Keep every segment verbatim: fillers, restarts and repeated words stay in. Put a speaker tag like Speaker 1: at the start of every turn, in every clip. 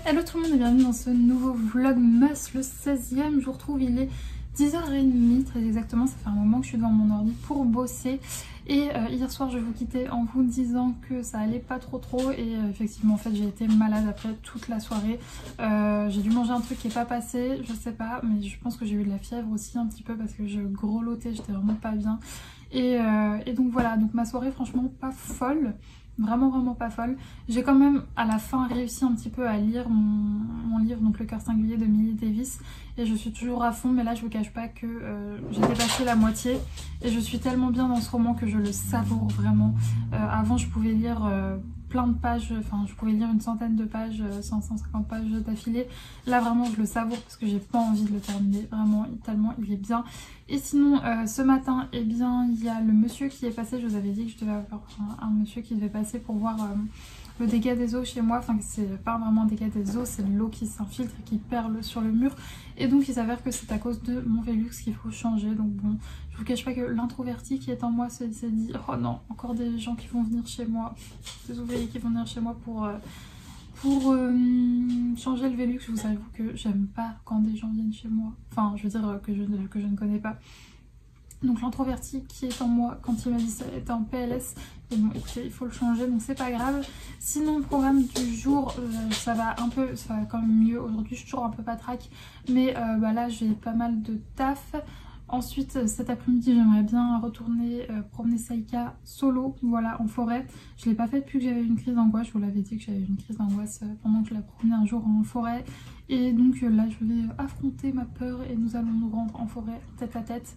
Speaker 1: Hello tout le monde et bienvenue dans ce nouveau vlogmas, le seizième. Je vous retrouve, il est dix heures trente très exactement. Ça fait un moment que je suis devant mon ordi pour bosser. Et euh, hier soir je vous quittais en vous disant que ça allait pas trop trop. Et euh, effectivement en fait j'ai été malade après toute la soirée. euh, J'ai dû manger un truc qui est pas passé, je sais pas. Mais je pense que j'ai eu de la fièvre aussi un petit peu parce que je grelottais, j'étais vraiment pas bien. Et, euh, et donc voilà, donc ma soirée franchement pas folle. Vraiment vraiment pas folle. J'ai quand même à la fin réussi un petit peu à lire mon, mon livre, donc Le cœur singulier de Millie Davis. Et je suis toujours à fond, mais là je vous cache pas que euh, j'ai dépassé la moitié. Et je suis tellement bien dans ce roman que je le savoure vraiment. Euh, avant je pouvais lire euh, plein de pages, enfin je pouvais lire une centaine de pages, cent, cent cinquante pages d'affilée. Là vraiment je le savoure parce que j'ai pas envie de le terminer, vraiment tellement il est bien. Et sinon euh, ce matin, eh bien il y a le monsieur qui est passé, je vous avais dit que je devais avoir un, un monsieur qui devait passer pour voir euh, le dégât des eaux chez moi. Enfin c'est pas vraiment un dégât des eaux, c'est de l'eau qui s'infiltre et qui perle sur le mur. Et donc il s'avère que c'est à cause de mon Velux qu'il faut changer. Donc bon, je vous cache pas que l'introverti qui est en moi s'est dit oh non, encore des gens qui vont venir chez moi, des ouvriers qui vont venir chez moi pour... Euh, Pour euh, changer le Velux. Je vous avoue que j'aime pas quand des gens viennent chez moi. Enfin, je veux dire que je, que je ne connais pas. Donc l'introverti qui est en moi, quand il m'a dit ça, était en P L S. Et bon, écoutez, il faut le changer, donc c'est pas grave. Sinon, le programme du jour, euh, ça va un peu, ça va quand même mieux. Aujourd'hui, je suis toujours un peu patraque. Mais euh, bah là, j'ai pas mal de taf. Ensuite, cet après-midi, j'aimerais bien retourner euh, promener Saïka solo, voilà, en forêt. Je l'ai pas fait depuis que j'avais une crise d'angoisse. Je vous l'avais dit que j'avais une crise d'angoisse euh, pendant que je la promenais un jour en forêt. Et donc euh, là, je vais affronter ma peur et nous allons nous rendre en forêt tête à tête.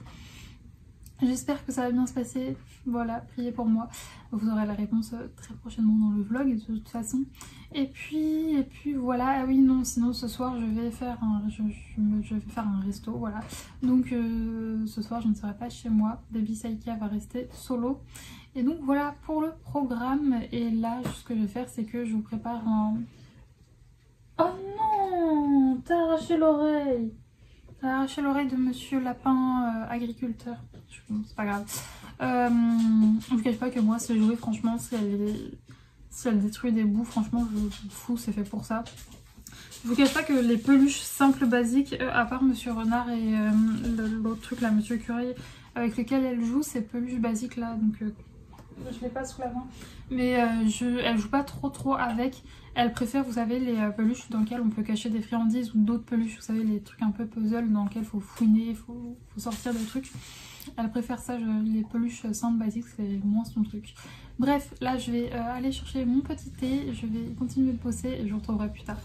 Speaker 1: J'espère que ça va bien se passer, voilà, priez pour moi. Vous aurez la réponse très prochainement dans le vlog de toute façon. Et puis, et puis voilà, ah oui non, sinon ce soir je vais faire un, je, je, me, je vais faire un resto, voilà. Donc euh, ce soir je ne serai pas chez moi, Baby Saïka va rester solo. Et donc voilà pour le programme. Et là, ce que je vais faire, c'est que je vous prépare un... Oh non, t'as arraché l'oreille. T'as arraché l'oreille de Monsieur Lapin euh, agriculteur. C'est pas grave. Euh, je vous cache pas que moi, ce jouet, franchement, si elle, est... si elle détruit des bouts, franchement, je m'en fous, c'est fait pour ça. Je vous cache pas que les peluches simples, basiques, euh, à part Monsieur Renard et euh, l'autre truc là, Monsieur Curé, avec lequel elle joue, ces peluches basiques là, donc euh, je l'ai pas sous la main. Mais euh, je, elle joue pas trop trop avec. Elle préfère, vous savez, les euh, peluches dans lesquelles on peut cacher des friandises ou d'autres peluches, vous savez, les trucs un peu puzzle dans lesquels il faut fouiner, il faut, faut sortir des trucs. Elle préfère ça, je, les peluches simples basiques, c'est moins son truc. Bref, là je vais euh, aller chercher mon petit thé, je vais continuer de bosser et je vous retrouverai plus tard.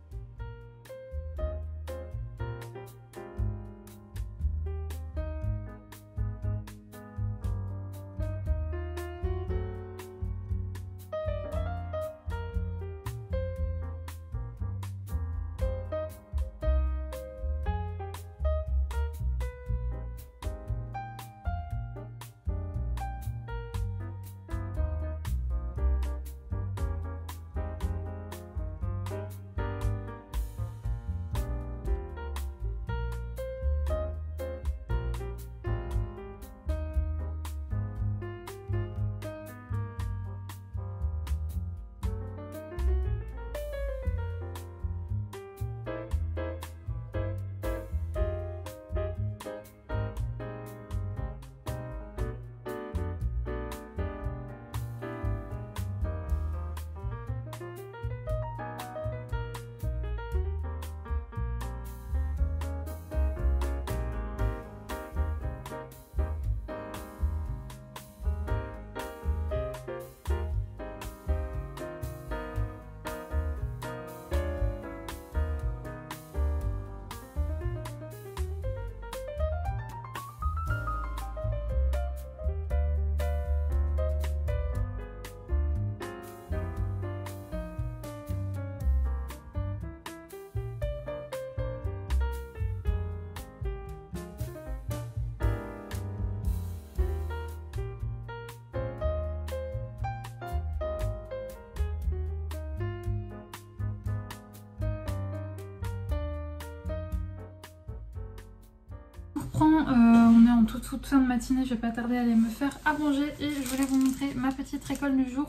Speaker 1: Euh, on est en toute, toute fin de matinée, je vais pas tarder à aller me faire à manger et je voulais vous montrer ma petite récolte du jour.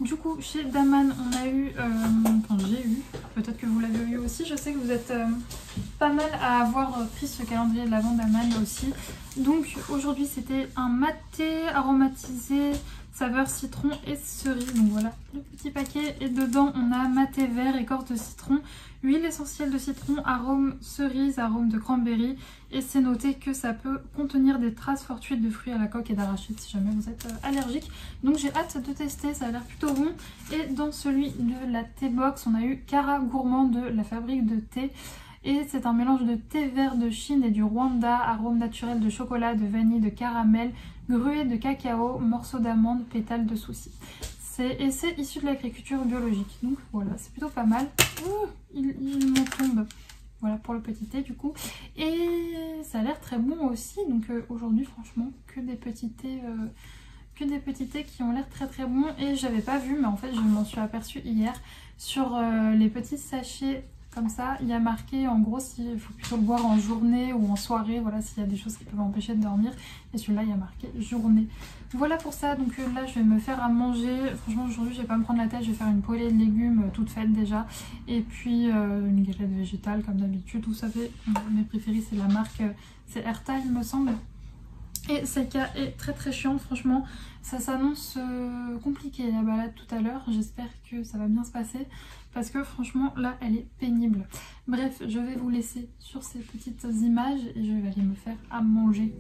Speaker 1: Du coup, chez Daman, on a eu, euh, enfin j'ai eu, peut-être que vous l'avez eu aussi, je sais que vous êtes euh, pas mal à avoir pris ce calendrier de l'Avent Daman aussi. Donc aujourd'hui c'était un maté aromatisé, saveur citron et cerise. Donc voilà le petit paquet, et dedans on a maté vert, écorce de citron, huile essentielle de citron, arôme cerise, arôme de cranberry, et c'est noté que ça peut contenir des traces fortuites de fruits à la coque et d'arachide si jamais vous êtes euh, allergique. Donc j'ai hâte de tester, ça a l'air plutôt bon. Et dans celui de la Thé Box, on a eu Cara Gourmand de la fabrique de thé. Et c'est un mélange de thé vert de Chine et du Rwanda, arôme naturel de chocolat, de vanille, de caramel, gruée de cacao, morceaux d'amande, pétales de souci. Et c'est issu de l'agriculture biologique. Donc voilà, c'est plutôt pas mal. Ouh, il, il m'en tombe. Voilà pour le petit thé du coup. Et ça a l'air très bon aussi. Donc euh, aujourd'hui franchement que des petits thés... Euh, que des petits thés qui ont l'air très très bons. Et j'avais pas vu, mais en fait je m'en suis aperçue hier sur euh, les petits sachets. Comme ça, il y a marqué en gros s'il faut plutôt le boire en journée ou en soirée, voilà, s'il y a des choses qui peuvent empêcher de dormir. Et celui-là, il y a marqué journée. Voilà pour ça, donc euh, là je vais me faire à manger. Franchement aujourd'hui je vais pas me prendre la tête, je vais faire une poêlée de légumes euh, toute faite déjà. Et puis euh, une galette végétale comme d'habitude. Vous savez, mes préférés c'est la marque, euh, c'est Erta il me semble. Et Saïka est très très chiant, franchement ça s'annonce euh, compliqué la balade tout à l'heure, j'espère que ça va bien se passer parce que franchement là elle est pénible. Bref, je vais vous laisser sur ces petites images et je vais aller me faire à manger.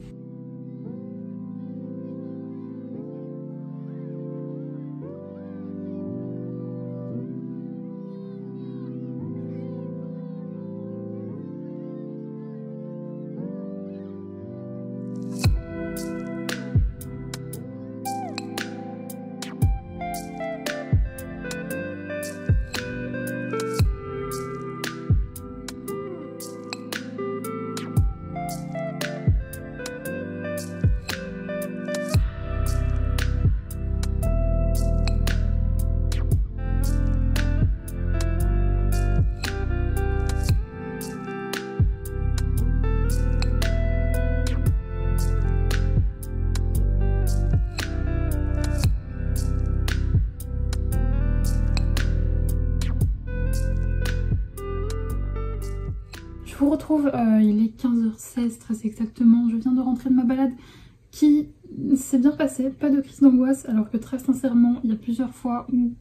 Speaker 1: Je vous retrouve, euh, il est quinze heures seize très exactement, je viens de rentrer de ma balade qui s'est bien passée, pas de crise d'angoisse, alors que très sincèrement il y a plusieurs fois où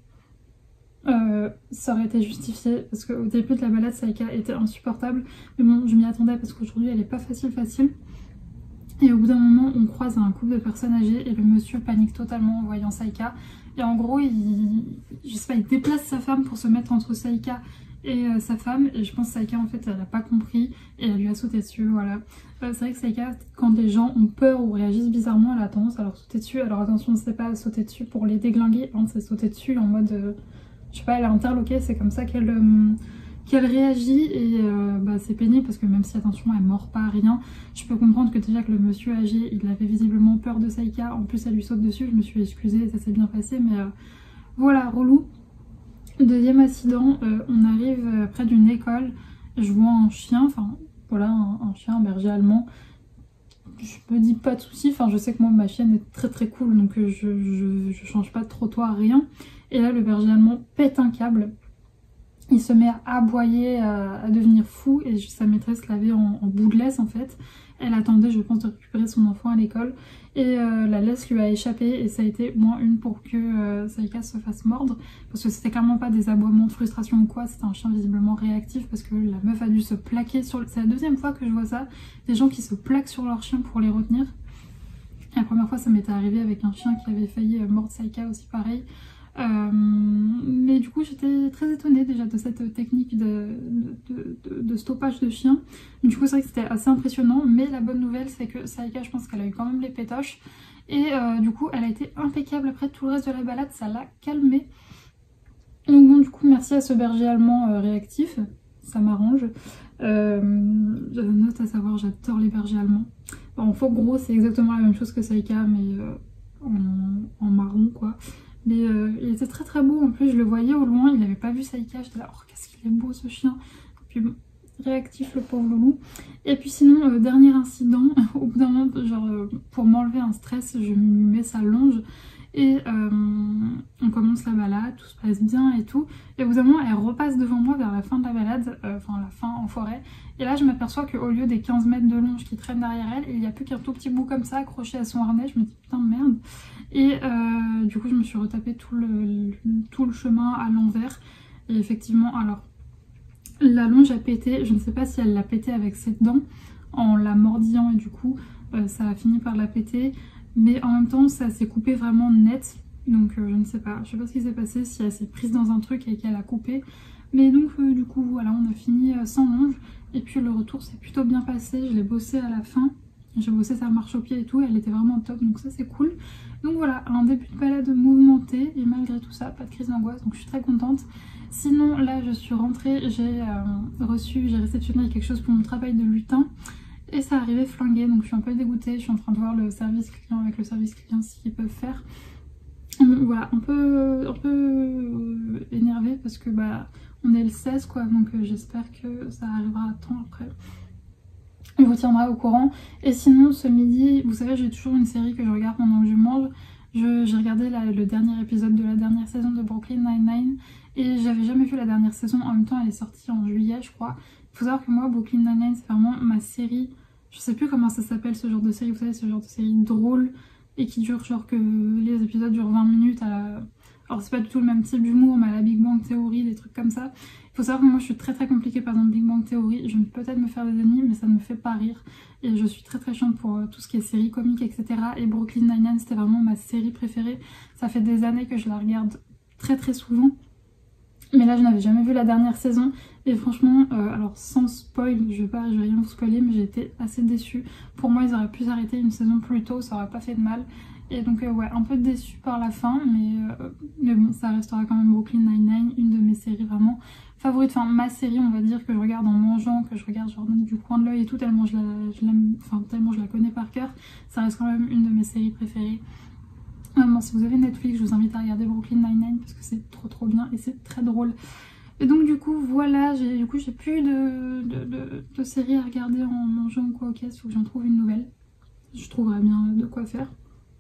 Speaker 1: euh, ça aurait été justifié, parce qu'au début de la balade Saïka était insupportable, mais bon je m'y attendais parce qu'aujourd'hui elle est pas facile facile. Et au bout d'un moment on croise un couple de personnes âgées et le monsieur panique totalement en voyant Saïka, et en gros il, je sais pas, il déplace sa femme pour se mettre entre Saïka et euh, sa femme, et je pense que Saïka en fait elle a pas compris et elle lui a sauté dessus, voilà. Euh, c'est vrai que Saïka, quand les gens ont peur ou réagissent bizarrement, elle a tendance à leur sauter dessus. Alors attention, c'est pas sauter dessus pour les déglinguer, hein, c'est sauter dessus en mode, euh, je sais pas, elle est interloquée, c'est comme ça qu'elle euh, qu'elle réagit, et euh, bah, c'est pénible parce que même si attention elle mord pas, rien, je peux comprendre que déjà que le monsieur âgé il avait visiblement peur de Saïka, en plus elle lui saute dessus, je me suis excusée, ça s'est bien passé, mais euh, voilà, relou. Deuxième accident, euh, on arrive euh, près d'une école, je vois un chien, enfin voilà, un, un chien, un berger allemand. Je me dis pas de soucis, enfin je sais que moi ma chienne est très très cool, donc euh, je, je, je change pas de trottoir, rien. Et là le berger allemand pète un câble, il se met à aboyer, à, à devenir fou, et sa maîtresse l'avait en, en bout de laisse en fait. Elle attendait, je pense, de récupérer son enfant à l'école, et euh, la laisse lui a échappé, et ça a été moins une pour que euh, Saïka se fasse mordre, parce que c'était clairement pas des aboiements de frustration ou quoi, c'était un chien visiblement réactif, parce que la meuf a dû se plaquer sur le... C'est la deuxième fois que je vois ça, des gens qui se plaquent sur leur chien pour les retenir. La première fois ça m'était arrivé avec un chien qui avait failli mordre Saïka aussi pareil. Euh, mais du coup j'étais très étonnée déjà de cette technique de, de, de, de stoppage de chien. Du coup c'est vrai que c'était assez impressionnant, mais la bonne nouvelle c'est que Saïka, je pense qu'elle a eu quand même les pétoches, et euh, du coup elle a été impeccable après tout le reste de la balade, ça l'a calmée. Donc bon, du coup merci à ce berger allemand euh, réactif, ça m'arrange. Euh, note à savoir, j'adore les bergers allemands. Bon, en faux gros c'est exactement la même chose que Saïka, mais euh, en, en marron quoi. Mais euh, il était très très beau, en plus je le voyais au loin, il n'avait pas vu Saïka, j'étais là, oh qu'est-ce qu'il est beau ce chien. Et puis bon, réactif le pauvre loulou. Et puis sinon, euh, dernier incident, au bout d'un moment, genre euh, pour m'enlever un stress, je lui mets sa longe, Et euh, on commence la balade, tout se passe bien et tout. Et au bout d'un moment, elle repasse devant moi vers la fin de la balade, euh, enfin la fin en forêt. Et là, je m'aperçois qu'au lieu des quinze mètres de longe qui traînent derrière elle, il n'y a plus qu'un tout petit bout comme ça accroché à son harnais. Je me dis putain merde. Et euh, du coup, je me suis retapé tout le, tout le chemin à l'envers. Et effectivement, alors, la longe a pété. Je ne sais pas si elle l'a pété avec ses dents en la mordillant et du coup, euh, ça a fini par la péter. Mais en même temps, ça s'est coupé vraiment net. Donc euh, je ne sais pas. Je sais pas ce qui s'est passé, si elle s'est prise dans un truc et qu'elle a coupé. Mais donc euh, du coup, voilà, on a fini euh, sans longe. Et puis le retour s'est plutôt bien passé. Je l'ai bossé à la fin. J'ai bossé sa marche au pied et tout. Elle était vraiment top. Donc ça, c'est cool. Donc voilà, un début de balade mouvementé. Et malgré tout ça, pas de crise d'angoisse. Donc je suis très contente. Sinon, là, je suis rentrée. J'ai euh, reçu, j'ai réceptionné quelque chose pour mon travail de lutin. Et ça arrivait flingué, donc je suis un peu dégoûtée. Je suis en train de voir le service client avec le service client s'ils peuvent faire. Donc, voilà, un peu, un peu énervée parce que bah on est le seize quoi, donc euh, j'espère que ça arrivera à temps après. On vous tiendra au courant. Et sinon, ce midi, vous savez, j'ai toujours une série que je regarde pendant que je mange. J'ai regardé la, le dernier épisode de la dernière saison de Brooklyn Nine-Nine et j'avais jamais vu la dernière saison. En même temps, elle est sortie en juillet, je crois. Il faut savoir que moi, Brooklyn Nine-Nine, c'est vraiment ma série. Je sais plus comment ça s'appelle ce genre de série, vous savez, ce genre de série drôle et qui dure genre que les épisodes durent vingt minutes à la... Alors c'est pas du tout le même type d'humour, mais à la Big Bang Theory, des trucs comme ça. Il faut savoir que moi je suis très très compliquée, par exemple Big Bang Theory, je vais peut-être me faire des ennemis, mais ça ne me fait pas rire. Et je suis très très chiante pour euh, tout ce qui est séries comiques, et cetera. Et Brooklyn Nine-Nine, c'était vraiment ma série préférée. Ça fait des années que je la regarde très très souvent. Mais là je n'avais jamais vu la dernière saison et franchement, euh, alors sans spoil, je vais pas, je vais rien vous spoiler, mais j'ai été assez déçue. Pour moi ils auraient pu s'arrêter une saison plus tôt, ça aurait pas fait de mal. Et donc euh, ouais, un peu déçue par la fin, mais, euh, mais bon, ça restera quand même Brooklyn Nine-Nine, une de mes séries vraiment favorites. Enfin ma série on va dire que je regarde en mangeant, que je regarde genre du coin de l'œil et tout, tellement je la, je l'aime, enfin tellement je la connais par cœur. Ça reste quand même une de mes séries préférées. Vraiment, si vous avez Netflix, je vous invite à regarder Brooklyn Nine-Nine parce que c'est trop trop bien et c'est très drôle. Et donc du coup voilà, j'ai du coup j'ai plus de, de, de, de séries à regarder en mangeant ou quoi au cas, il faut que j'en trouve une nouvelle. Je trouverai bien de quoi faire.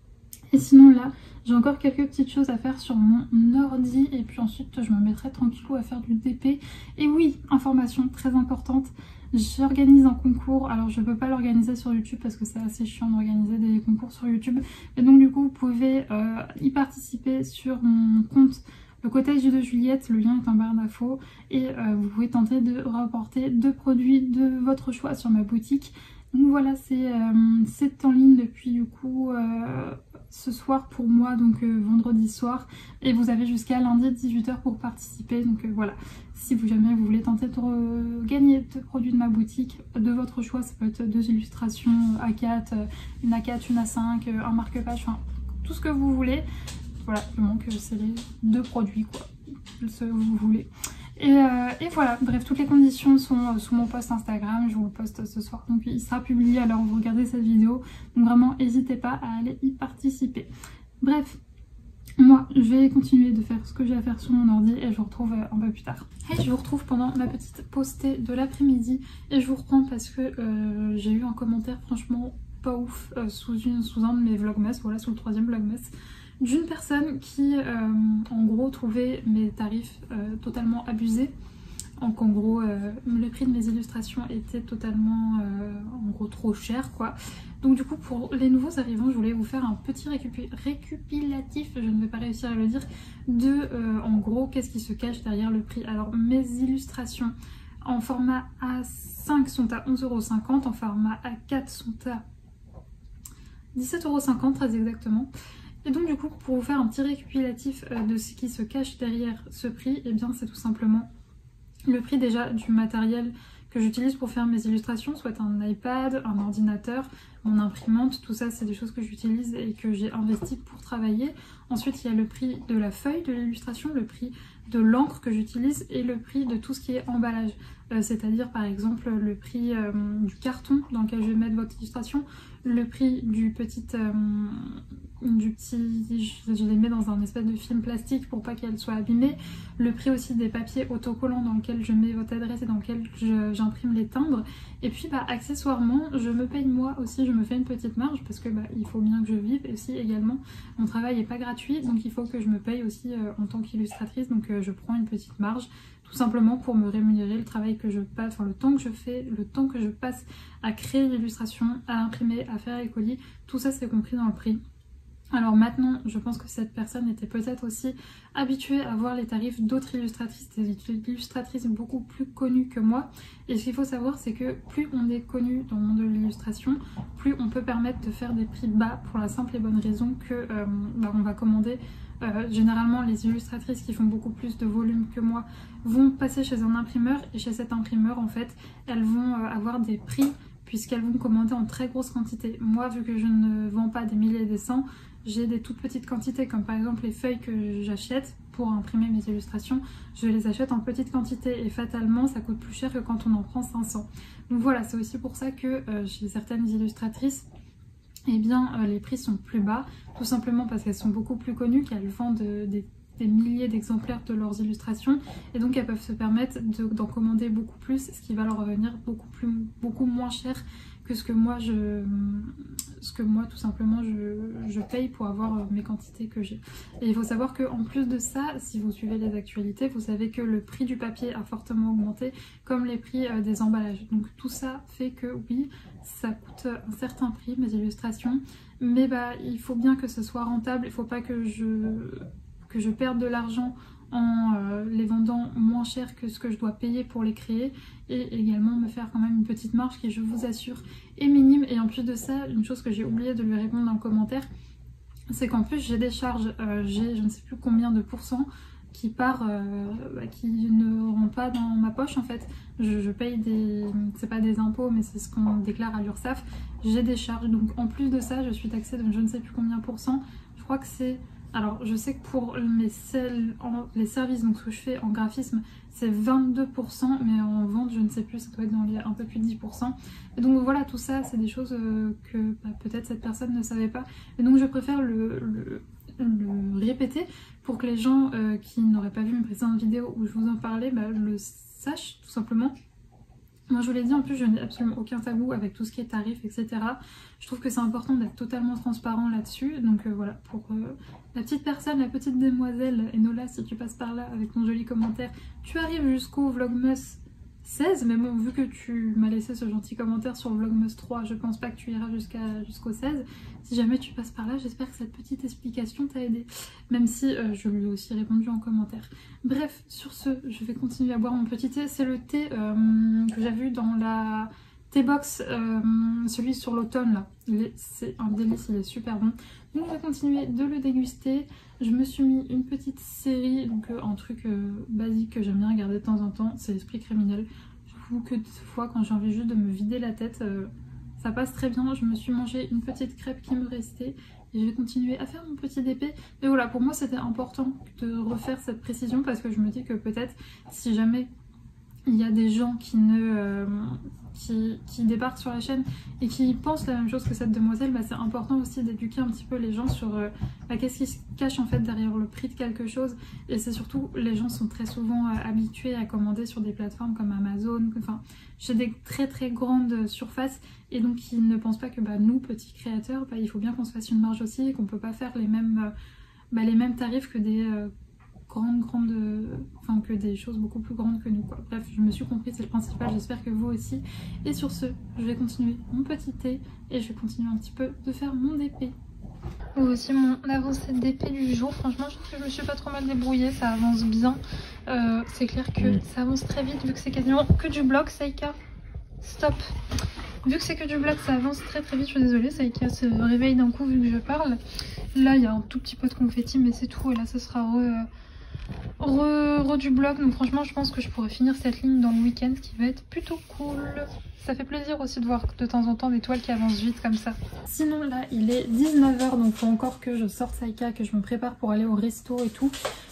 Speaker 1: Et sinon là, j'ai encore quelques petites choses à faire sur mon ordi et puis ensuite je me mettrai tranquillou à faire du D P. Et oui, information très importante, j'organise un concours. Alors je peux pas l'organiser sur YouTube parce que c'est assez chiant d'organiser des concours sur YouTube. Et donc du coup vous pouvez euh, y participer sur mon compte le Cottage de Juliette, le lien est en barre d'infos. Et euh, vous pouvez tenter de remporter deux produits de votre choix sur ma boutique. Donc voilà, c'est euh, en ligne depuis du coup euh, ce soir pour moi, donc euh, vendredi soir. Et vous avez jusqu'à lundi dix-huit heures pour participer. Donc euh, voilà, si vous jamais vous voulez tenter de euh, gagner deux produits de ma boutique, de votre choix, ça peut être deux illustrations A quatre, une A quatre, une A cinq, un marque-page, enfin tout ce que vous voulez. Voilà, du moment que c'est les deux produits quoi, ce que vous voulez. Et, euh, et voilà, bref, toutes les conditions sont euh, sous mon post Instagram, je vous le poste ce soir, donc il sera publié alors vous regardez cette vidéo, donc vraiment n'hésitez pas à aller y participer. Bref, moi je vais continuer de faire ce que j'ai à faire sur mon ordi et je vous retrouve euh, un peu plus tard. Et je vous retrouve pendant ma petite pause thé de l'après-midi et je vous reprends parce que euh, j'ai eu un commentaire franchement pas ouf euh, sous, une, sous un de mes vlogmas, voilà, sous le troisième vlogmas, d'une personne qui euh, en gros trouvait mes tarifs euh, totalement abusés. Donc en gros euh, le prix de mes illustrations était totalement euh, en gros trop cher quoi. Donc du coup pour les nouveaux arrivants je voulais vous faire un petit récup récupilatif, je ne vais pas réussir à le dire, de euh, en gros qu'est-ce qui se cache derrière le prix. Alors mes illustrations en format A cinq sont à onze euros cinquante, en format A quatre sont à dix-sept euros cinquante très exactement. Et donc du coup pour vous faire un petit récupilatif de ce qui se cache derrière ce prix, et eh bien c'est tout simplement le prix déjà du matériel que j'utilise pour faire mes illustrations, soit un iPad, un ordinateur, mon imprimante, tout ça c'est des choses que j'utilise et que j'ai investi pour travailler. Ensuite il y a le prix de la feuille de l'illustration, le prix de l'encre que j'utilise et le prix de tout ce qui est emballage. Euh, C'est-à-dire par exemple le prix euh, du carton dans lequel je vais mettre votre illustration, le prix du petit, euh, du petit, je, je les mets dans un espèce de film plastique pour pas qu'elles soient abîmées, le prix aussi des papiers autocollants dans lequel je mets votre adresse et dans lequel j'imprime les timbres. Et puis bah accessoirement je me paye moi aussi, je me fais une petite marge parce que bah il faut bien que je vive, et aussi également mon travail n'est pas gratuit, donc il faut que je me paye aussi euh, en tant qu'illustratrice, donc euh, je prends une petite marge tout simplement pour me rémunérer le travail que je passe, enfin le temps que je fais, le temps que je passe à créer l'illustration, à imprimer, à faire les colis, tout ça c'est compris dans le prix. Alors maintenant, je pense que cette personne était peut-être aussi habituée à voir les tarifs d'autres illustratrices, des illustratrices beaucoup plus connues que moi. Et ce qu'il faut savoir, c'est que plus on est connu dans le monde de l'illustration, plus on peut permettre de faire des prix bas pour la simple et bonne raison que euh, bah, on va commander. Euh, généralement, les illustratrices qui font beaucoup plus de volume que moi vont passer chez un imprimeur, et chez cet imprimeur, en fait, elles vont euh, avoir des prix puisqu'elles vont commander en très grosse quantité. Moi, vu que je ne vends pas des milliers et des cents, j'ai des toutes petites quantités, comme par exemple les feuilles que j'achète pour imprimer mes illustrations, je les achète en petite quantité et fatalement ça coûte plus cher que quand on en prend cinq cents. Donc voilà, c'est aussi pour ça que euh, chez certaines illustratrices, eh bien euh, les prix sont plus bas, tout simplement parce qu'elles sont beaucoup plus connues, qu'elles vendent euh, des, des milliers d'exemplaires de leurs illustrations, et donc elles peuvent se permettre d'en de, commander beaucoup plus, ce qui va leur revenir beaucoup, plus, beaucoup moins cher que ce que moi je ce que moi tout simplement je, je paye pour avoir mes quantités que j'ai. Et il faut savoir que en plus de ça, si vous suivez les actualités, vous savez que le prix du papier a fortement augmenté, comme les prix euh, des emballages. Donc tout ça fait que oui, ça coûte un certain prix mes illustrations, mais bah il faut bien que ce soit rentable, il faut pas que je que je perde de l'argent en euh, les vendant moins cher que ce que je dois payer pour les créer, et également me faire quand même une petite marge qui, je vous assure, est minime. Et en plus de ça, une chose que j'ai oublié de lui répondre dans le commentaire, c'est qu'en plus j'ai des charges, euh, j'ai je ne sais plus combien de pourcents qui part, euh, bah, qui ne rentrent pas dans ma poche en fait. Je, je paye des, c'est pas des impôts mais c'est ce qu'on déclare à l'URSSAF, j'ai des charges, donc en plus de ça je suis taxée de je ne sais plus combien pour cent, je crois que c'est... Alors je sais que pour mes les services, donc ce que je fais en graphisme, c'est vingt-deux pour cent, mais en vente je ne sais plus, ça doit être dans les un peu plus de dix pour cent. Et donc voilà, tout ça c'est des choses euh, que bah, peut-être cette personne ne savait pas. Et donc je préfère le, le, le répéter pour que les gens euh, qui n'auraient pas vu mes précédentes vidéos où je vous en parlais bah, le sachent tout simplement. Moi je vous l'ai dit, en plus je n'ai absolument aucun tabou avec tout ce qui est tarif, et cetera. Je trouve que c'est important d'être totalement transparent là-dessus. Donc euh, voilà, pour euh, la petite personne, la petite demoiselle Enola, si tu passes par là avec ton joli commentaire, tu arrives jusqu'au Vlogmas seize, mais bon, vu que tu m'as laissé ce gentil commentaire sur Vlogmas trois, je pense pas que tu iras jusqu'à jusqu'au seize. Si jamais tu passes par là, j'espère que cette petite explication t'a aidé, même si euh, je lui ai aussi répondu en commentaire. Bref, sur ce, je vais continuer à boire mon petit thé. C'est le thé euh, que j'ai vu dans la T-Box, euh, celui sur l'automne là. C'est un délice, il est super bon. Donc je vais continuer de le déguster. Je me suis mis une petite série, donc euh, un truc euh, basique que j'aime bien regarder de temps en temps, c'est L'Esprit criminel. J'avoue que des fois quand j'ai envie juste de me vider la tête, euh, ça passe très bien. Je me suis mangé une petite crêpe qui me restait et je vais continuer à faire mon petit D P. Mais voilà, pour moi c'était important de refaire cette précision parce que je me dis que peut-être si jamais il y a des gens qui ne euh, qui, qui débarquent sur la chaîne et qui pensent la même chose que cette demoiselle, bah c'est important aussi d'éduquer un petit peu les gens sur euh, bah, qu'est-ce qui se cache en fait derrière le prix de quelque chose. Et c'est surtout, les gens sont très souvent euh, habitués à commander sur des plateformes comme Amazon, enfin chez des très très grandes surfaces, et donc ils ne pensent pas que bah, nous petits créateurs, bah, il faut bien qu'on se fasse une marge aussi et qu'on peut pas faire les mêmes, euh, bah, les mêmes tarifs que des euh, grandes grandes enfin que des choses beaucoup plus grandes que nous quoi. Bref, je me suis compris, c'est le principal, j'espère que vous aussi. Et sur ce, je vais continuer mon petit thé et je vais continuer un petit peu de faire mon D P. Voici mon avancée de D P du jour. Franchement je trouve que je me suis pas trop mal débrouillée, ça avance bien. Euh, c'est clair que ça avance très vite vu que c'est quasiment que du bloc. Saïka, stop. Vu que c'est que du bloc, ça avance très très vite. Je suis désolée, Saïka se réveille d'un coup vu que je parle. Là il y a un tout petit peu de confetti mais c'est tout, et là ce sera re, re, re du bloc. Donc franchement je pense que je pourrais finir cette ligne dans le week-end, ce qui va être plutôt cool. Ça fait plaisir aussi de voir de temps en temps des toiles qui avancent vite comme ça. Sinon là il est dix-neuf heures, donc il faut encore que je sorte Saïka, que je me prépare pour aller au resto et tout.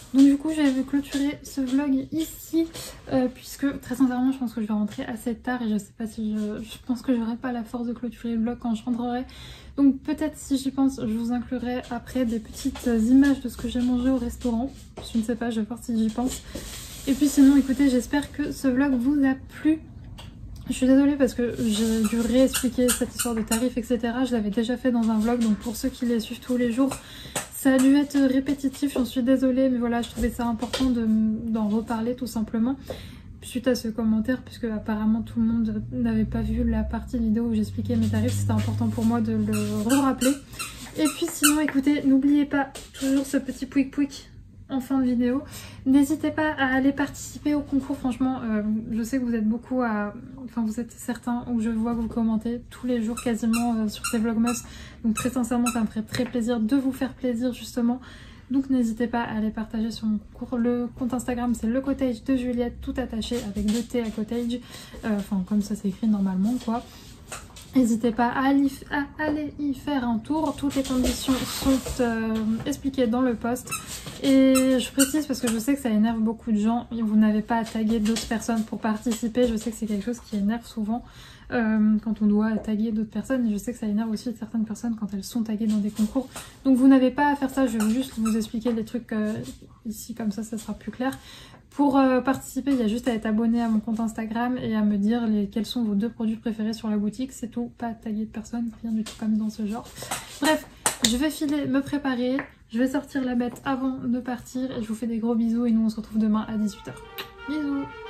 Speaker 1: Donc du coup j'avais clôturé ce vlog ici euh, puisque très sincèrement je pense que je vais rentrer assez tard et je sais pas si je, je pense que j'aurai pas la force de clôturer le vlog quand je rentrerai. Donc peut-être si j'y pense je vous inclurai après des petites images de ce que j'ai mangé au restaurant. Je ne sais pas, je vais voir si j'y pense. Et puis sinon écoutez, j'espère que ce vlog vous a plu. Je suis désolée parce que j'ai dû réexpliquer cette histoire de tarifs, et cetera. Je l'avais déjà fait dans un vlog, donc pour ceux qui les suivent tous les jours, ça a dû être répétitif, j'en suis désolée, mais voilà, je trouvais ça important de, d'en reparler tout simplement. Suite à ce commentaire, puisque apparemment tout le monde n'avait pas vu la partie vidéo où j'expliquais mes tarifs, c'était important pour moi de le re-rappeler. Et puis sinon, écoutez, n'oubliez pas toujours ce petit pouic pouic en fin de vidéo. N'hésitez pas à aller participer au concours, franchement, euh, je sais que vous êtes beaucoup à... Enfin, vous êtes certains où je vois que vous commentez tous les jours quasiment euh, sur ces vlogmas. Donc très sincèrement, ça me ferait très plaisir de vous faire plaisir justement. Donc n'hésitez pas à aller partager sur mon concours. Le compte Instagram c'est le cottage de Juliette, tout attaché avec deux T à cottage. Euh, enfin comme ça c'est écrit normalement quoi. N'hésitez pas à aller, à aller y faire un tour. Toutes les conditions sont euh, expliquées dans le post. Et je précise parce que je sais que ça énerve beaucoup de gens. Vous n'avez pas à taguer d'autres personnes pour participer. Je sais que c'est quelque chose qui énerve souvent euh, quand on doit taguer d'autres personnes. Et je sais que ça énerve aussi certaines personnes quand elles sont taguées dans des concours. Donc vous n'avez pas à faire ça. Je vais juste vous expliquer les trucs euh, ici comme ça, ça sera plus clair. Pour euh, participer, il y a juste à être abonné à mon compte Instagram et à me dire les, quels sont vos deux produits préférés sur la boutique. C'est tout, pas taguer de personne, rien du tout comme dans ce genre. Bref, je vais filer, me préparer. Je vais sortir la bête avant de partir et je vous fais des gros bisous et nous on se retrouve demain à dix-huit heures. Bisous!